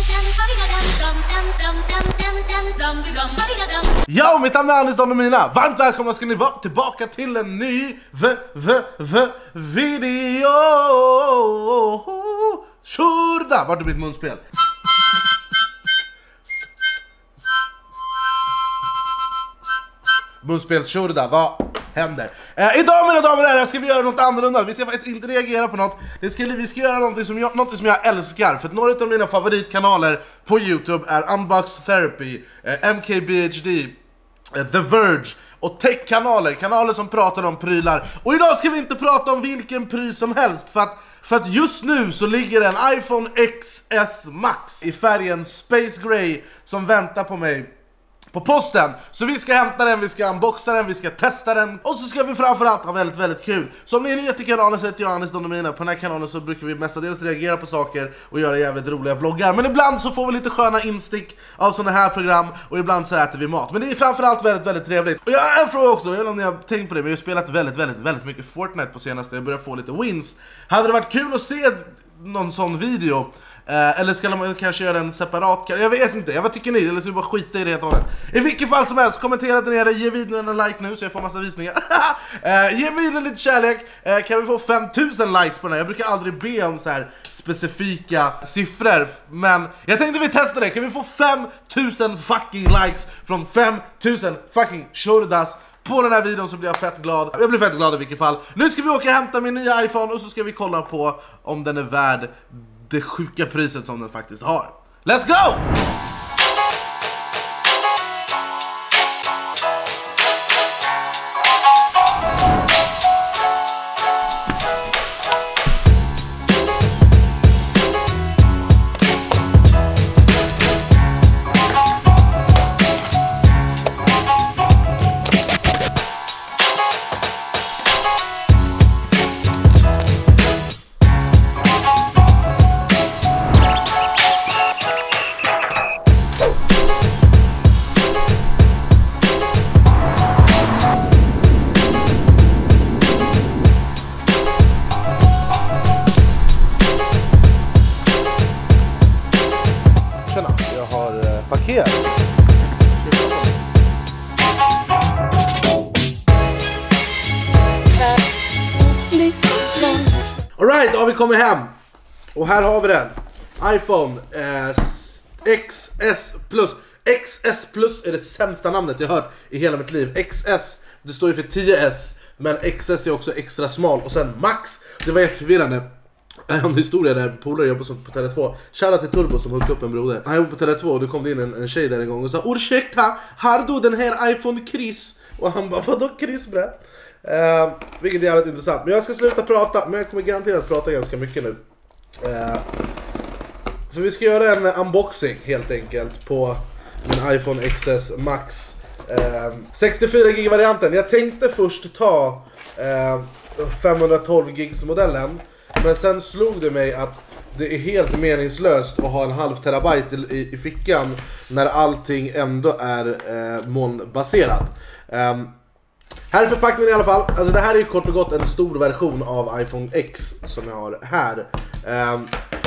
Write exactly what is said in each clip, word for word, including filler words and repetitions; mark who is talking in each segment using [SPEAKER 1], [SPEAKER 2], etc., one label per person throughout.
[SPEAKER 1] Ja, mitt namn är Anis Don Domina. Varmt välkomna ska ni vara tillbaka till en ny v v v video. Tjurda, vart är mitt munspel? Munspel, tjurda, vad händer? Eh, idag mina damer och herrar ska vi göra något annorlunda. Vi ska faktiskt inte reagera på något. Det ska, vi ska göra något som, jag, något som jag älskar. För att några av mina favoritkanaler på YouTube är Unbox Therapy, eh, M K B H D, eh, The Verge och tech-kanaler. Kanaler som pratar om prylar. Och idag ska vi inte prata om vilken pryl som helst. För att, för att just nu så ligger en iPhone X S Max i färgen Space Gray som väntar på mig på posten. Så vi ska hämta den, vi ska unboxa den, vi ska testa den. Och så ska vi framförallt ha väldigt, väldigt kul. Så om ni är nya till kanalen så heter jag Anis Don Domina. På den här kanalen så brukar vi mestadels reagera på saker och göra jävligt roliga vloggar. Men ibland så får vi lite sköna instick av sådana här program. Och ibland så äter vi mat. Men det är framförallt väldigt, väldigt trevligt. Och jag har en fråga också, jag vet inte om ni har tänkt på det, men jag har spelat väldigt, väldigt, väldigt mycket Fortnite på senaste. Jag börjar få lite wins. Hade det varit kul att se någon sån video? Eh, eller ska man kanske göra en separat? Jag vet inte, vad tycker ni? Eller ska vi bara skita i det helt och hållet? I vilket fall som helst, kommentera där nere, ge videon en like nu så jag får massa visningar. eh, Ge videon lite kärlek, eh, kan vi få fem tusen likes på den här? Jag brukar aldrig be om så här specifika siffror, men jag tänkte vi testar det. Kan vi få fem tusen fucking likes från fem tusen fucking shordas på den här videon så blir jag fett glad. Jag blir fett glad i vilket fall. Nu ska vi åka och hämta min nya iPhone och så ska vi kolla på om den är värd det sjuka priset som den faktiskt har. Let's go! Paket. Alright, då har vi kommit hem. Och här har vi den. iPhone eh, X S Plus. X S Plus är det sämsta namnet jag hört i hela mitt liv. X S, det står ju för tio S. Men X S är också extra smal. Och sen Max, det var jätteförvirrande. En historia där polare jobbar som på Tele två. Shoutout till Turbo som hookade upp en broder. Han jobbade på Tele två och det kom in en, en tjej där en gång och sa: ursäkta, har du den här iPhone Chris? Och han bara, vadå Chris bre? Uh, vilket är jävligt intressant. Men jag ska sluta prata, men jag kommer garanterat prata ganska mycket nu. Uh, för vi ska göra en unboxing helt enkelt på min iPhone X S Max. Uh, sextiofyra gig varianten. Jag tänkte först ta uh, femhundratolv gigs modellen. Men sen slog det mig att det är helt meningslöst att ha en halv terabyte i, i fickan när allting ändå är eh, molnbaserat. Um, här är förpackningen i alla fall. Alltså det här är ju kort och gott en stor version av iPhone X som jag har här. Um,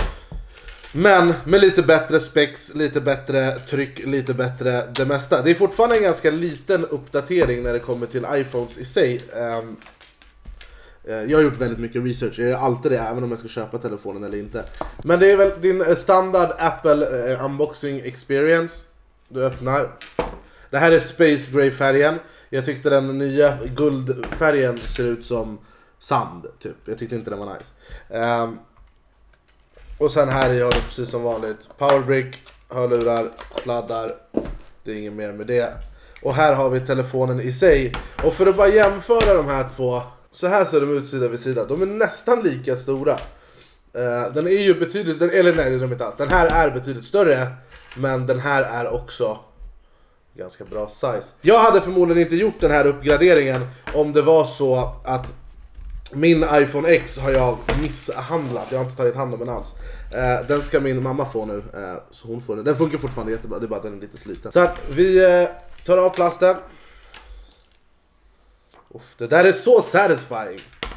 [SPEAKER 1] men med lite bättre specs, lite bättre tryck, lite bättre det mesta. Det är fortfarande en ganska liten uppdatering när det kommer till iPhones i sig. Um, Jag har gjort väldigt mycket research, jag gör alltid det även om jag ska köpa telefonen eller inte. Men det är väl din standard Apple eh, unboxing experience. Du öppnar. Det här är Space Gray färgen. Jag tyckte den nya guldfärgen ser ut som sand typ. Jag tyckte inte den var nice. um, Och sen här har du precis som vanligt powerbrick, hörlurar, sladdar. Det är inget mer med det. Och här har vi telefonen i sig. Och för att bara jämföra de här två, så här ser de ut sida vid sida. De är nästan lika stora. uh, Den är ju betydligt, den, eller nej, de är inte alls. Den här är betydligt större. Men den här är också ganska bra size. Jag hade förmodligen inte gjort den här uppgraderingen om det var så att min iPhone X har jag misshandlat. Jag har inte tagit hand om den alls. uh, Den ska min mamma få nu, uh, så hon får den. Den funkar fortfarande jättebra, det är bara att den är lite sliten. Så att vi uh, tar av plasten. Uff, det där är så satisfying.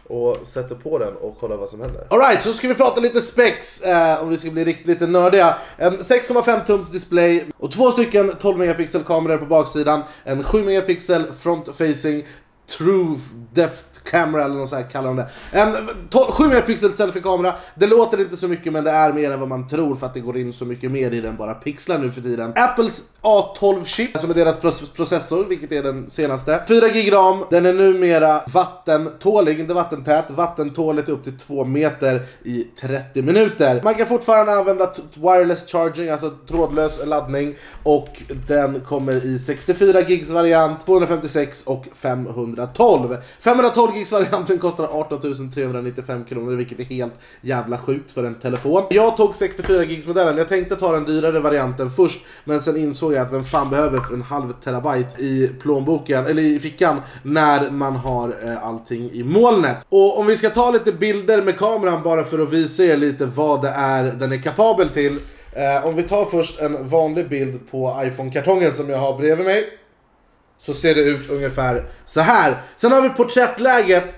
[SPEAKER 1] och sätter på den och kollar vad som händer. Alright, så ska vi prata lite specs eh, om vi ska bli riktigt lite nördiga. En sex komma fem tums display och två stycken tolv megapixel kameror på baksidan. En sju megapixel front facing True Depth Camera eller något så här kallar de det. En sju megapixel selfie-kamera. Det låter inte så mycket men det är mer än vad man tror för att det går in så mycket mer i den bara pixlar nu för tiden. Apples A tolv chip som är deras processor, vilket är den senaste. fyra gig ram. Den är numera vattentålig, inte vattentät. Vattentåligt upp till två meter i trettio minuter. Man kan fortfarande använda wireless charging, alltså trådlös laddning. Och den kommer i sextiofyra gigs variant, tvåhundrafemtiosex och femhundratolv. femhundratolv gigs varianten kostar arton tusen trehundranittiofem kronor, vilket är helt jävla sjukt för en telefon. Jag tog sextiofyra gigs modellen. Jag tänkte ta den dyrare varianten först, men sen insåg jag att vem fan behöver för en halv terabyte i plånboken eller i fickan när man har eh, allting i molnet. Och om vi ska ta lite bilder med kameran bara för att visa er lite vad det är den är kapabel till. Eh, om vi tar först en vanlig bild på iPhone-kartongen som jag har bredvid mig, så ser det ut ungefär så här. Sen har vi porträttläget.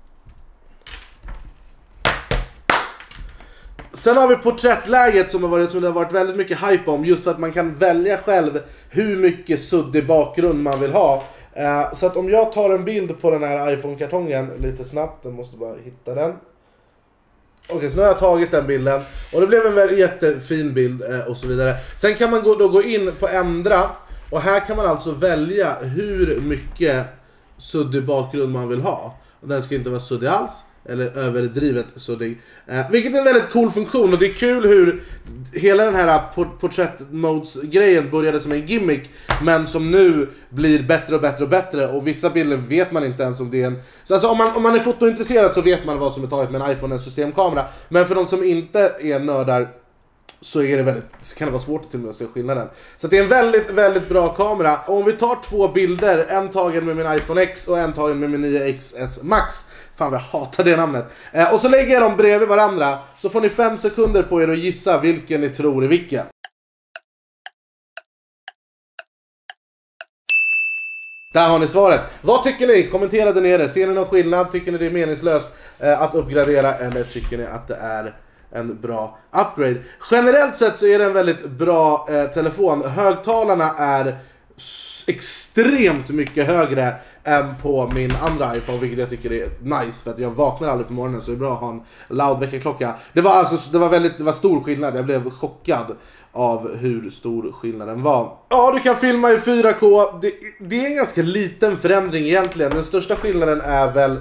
[SPEAKER 1] Sen har vi porträttläget som har varit, som det har varit väldigt mycket hype om. Just för att man kan välja själv hur mycket suddig bakgrund man vill ha. uh, Så att om jag tar en bild på den här iPhone-kartongen lite snabbt, den måste bara hitta den. Okej, okay, så nu har jag tagit den bilden och det blev en väldigt jättefin bild uh, och så vidare. Sen kan man gå, då gå in på ändra. Och här kan man alltså välja hur mycket suddig bakgrund man vill ha. Och den ska inte vara suddig alls, eller överdrivet suddig. Eh, vilket är en väldigt cool funktion. Och det är kul hur hela den här portrait modes grejen började som en gimmick, men som nu blir bättre och bättre och bättre. Och vissa bilder vet man inte ens om det är en... Så alltså om man, om man är fotointresserad så vet man vad som är taget med en iPhone, en systemkamera. Men för de som inte är nördar så är det väldigt, så kan det vara svårt att till och med se skillnaden. Så det är en väldigt, väldigt bra kamera. Och om vi tar två bilder, en tagen med min iPhone X och en tagen med min nya X S Max. Fan vad jag hatar det namnet. eh, Och så lägger jag dem bredvid varandra, så får ni fem sekunder på er att gissa vilken ni tror är vilken. Där har ni svaret. Vad tycker ni? Kommentera där nere. Ser ni någon skillnad? Tycker ni det är meningslöst eh, att uppgradera, eller tycker ni att det är en bra upgrade? Generellt sett så är det en väldigt bra eh, telefon. Högtalarna är extremt mycket högre än på min andra iPhone, vilket jag tycker är nice för att jag vaknar aldrig på morgonen, så det är bra att ha en loud väckarklocka. Det var alltså det var väldigt det var stor skillnad. Jag blev chockad av hur stor skillnaden var. Ja, du kan filma i fyra K. Det, det är en ganska liten förändring egentligen. Den största skillnaden är väl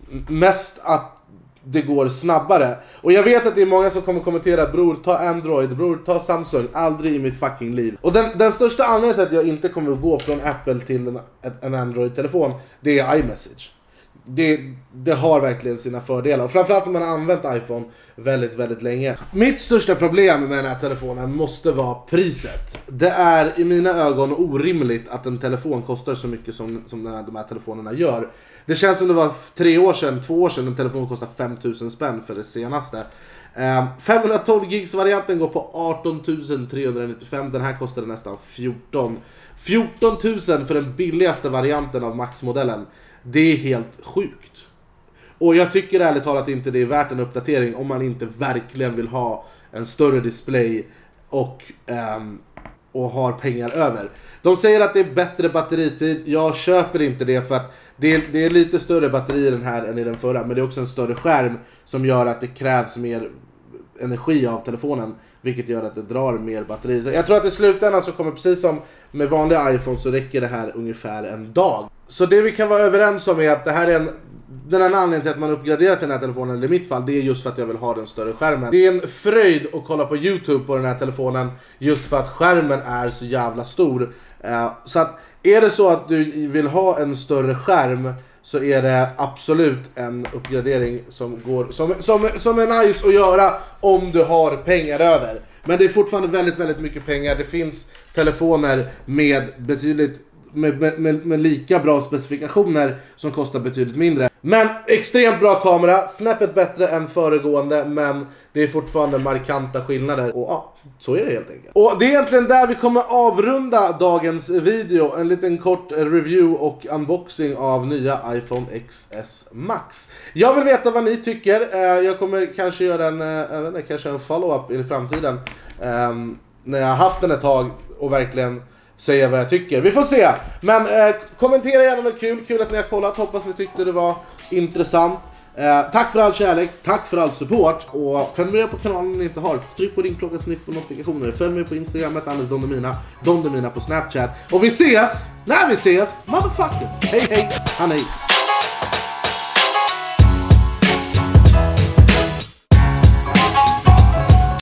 [SPEAKER 1] mest att det går snabbare. Och jag vet att det är många som kommer kommentera: bror, ta Android, bror, ta Samsung. Aldrig i mitt fucking liv. Och den, den största anledningen till att jag inte kommer att gå från Apple till en, en Android-telefon, det är iMessage. Det, det har verkligen sina fördelar. Och framförallt om man har använt iPhone väldigt, väldigt länge. Mitt största problem med den här telefonen måste vara priset. Det är i mina ögon orimligt att en telefon kostar så mycket som, som den här, de här telefonerna gör. Det känns som det var tre år sedan, två år sedan en telefon kostade fem tusen spänn för det senaste. Um, femhundratolv gigs varianten går på arton tusen trehundranittiofem. Den här kostade nästan fjorton. fjorton tusen för den billigaste varianten av Max-modellen. Det är helt sjukt. Och jag tycker ärligt talat inte det är värt en uppdatering om man inte verkligen vill ha en större display och, um, och har pengar över. De säger att det är bättre batteritid. Jag köper inte det, för att det är, det är lite större batteri i den här än i den förra. Men det är också en större skärm som gör att det krävs mer energi av telefonen, vilket gör att det drar mer batteri. Så jag tror att i slutändan så kommer, precis som med vanliga iPhone, så räcker det här ungefär en dag. Så det vi kan vara överens om är att det här är en... Den här anledningen till att man uppgraderat den här telefonen, eller i mitt fall, det är just för att jag vill ha den större skärmen. Det är en fröjd att kolla på YouTube på den här telefonen, just för att skärmen är så jävla stor. Så att är det så att du vill ha en större skärm, så är det absolut en uppgradering som går som, som, som är nice att göra om du har pengar över. Men det är fortfarande väldigt, väldigt mycket pengar. Det finns telefoner med betydligt Med, med, med lika bra specifikationer som kostar betydligt mindre. Men extremt bra kamera, snäppet bättre än föregående, men det är fortfarande markanta skillnader. Och ja, så är det helt enkelt. Och det är egentligen där vi kommer avrunda dagens video. En liten kort review och unboxing av nya iPhone X S Max. Jag vill veta vad ni tycker. Jag kommer kanske göra en, jag vet inte, kanske en follow-up i framtiden. Um, när jag har haft den ett tag och verkligen säga vad jag tycker. Vi får se. Men eh, kommentera gärna något kul. Kul att ni har kollat. Hoppas ni tyckte det var intressant. Eh, tack för all kärlek. Tack för all support. Och prenumerera på kanalen om ni inte har. Tryck på ringklockan så ni får notifikationer. Följ mig på Instagram. Anders Dondemina. Dondemina på Snapchat. Och vi ses. När vi ses. Motherfuckers. Hej hej. Han hej.